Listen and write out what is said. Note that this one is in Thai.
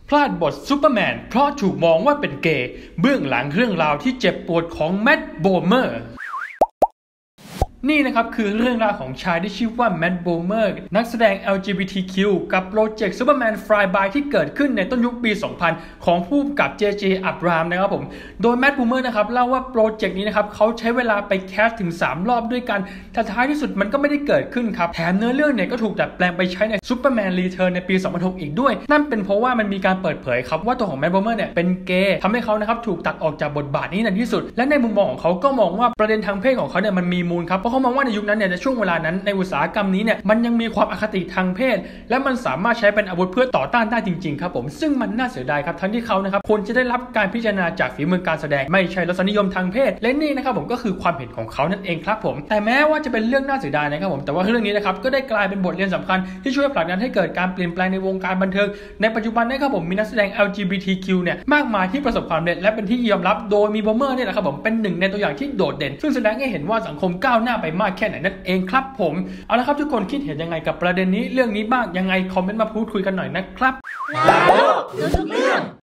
พลาดบทซูเปอร์แมนเพราะถูกมองว่าเป็นเกย์เบื้องหลังเรื่องราวที่เจ็บปวดของแมตต์ โบเมอร์นี่นะครับคือเรื่องราวของชายที่ชื่อว่าแมตต์ โบเมอร์นักแสดง LGBTQ กับโปรเจกต์ซูเปอร์แมนฟลายบายที่เกิดขึ้นในต้นยุคปี 2000 ของผู้กำกับ JJ อับรามนะครับผมโดยแมตต์ โบเมอร์นะครับเล่าว่าโปรเจกต์นี้นะครับเขาใช้เวลาไปแคสถึง3 รอบด้วยกันแต่ท้ายที่สุดมันก็ไม่ได้เกิดขึ้นครับแถมเนื้อเรื่องเนี่ยก็ถูกดัดแปลงไปใช้ในซูเปอร์แมนรีเทิร์นในปี 2006 อีกด้วยนั่นเป็นเพราะว่ามันมีการเปิดเผยครับว่าตัวของแมตต์ โบเมอร์เนี่ยเป็นเกย์ทำให้เขานะครับถูกตัดออกจากบทบาทนี้ในที่สุดและในมุมมองของเขาก็มองว่าประเด็นทางเพศของเขาเนี่ยมันมีมูลครับเพราะเขามองว่าในยุคนั้นเนี่ยในช่วงเวลานั้นในอุตสาหกรรมนี้เนี่ยมันยังมีความอคติทางเพศและมันสามารถใช้เป็นอาวุธเพื่อต่อต้านได้จริงๆครับผมซึ่งมันน่าเสียดายครับทั้งที่เขานะครับควรจะได้รับการพิจารณาจากฝีมือการแสดงไม่ใช่รสนิยมทางเพศและนี่นะครับผมก็คือความเห็นของเขานั่นเองครับผมแต่แม้ว่าจะเป็นเรื่องน่าเสียดายนะครับผมแต่ว่าเรื่องนี้นะครับก็ได้กลายเป็นบทเรียนสำคัญที่ช่วยผลักดันให้เกิดการเปลี่ยนแปลงในวงการบันเทิงในปัจจุบันนะครับผมมีนักแสดง LGBTQ เนี่ยมากมายที่ประสบความสำเร็จและเป็นที่ยอมรับโดยมีโบเมอร์เนี่ยนะครับผมเป็นหนึ่งในตัวอย่างที่โดดเด่นซึ่งแสดงให้เห็นว่าสังคมก้าวหน้าไปมากแค่ไหนนั่นเองครับผมเอาละครับทุกคนคิดเห็นยังไงกับประเด็นนี้เรื่องนี้บ้างยังไงคอมเมนต์มาพูดคุยกันหน่อยนะครับ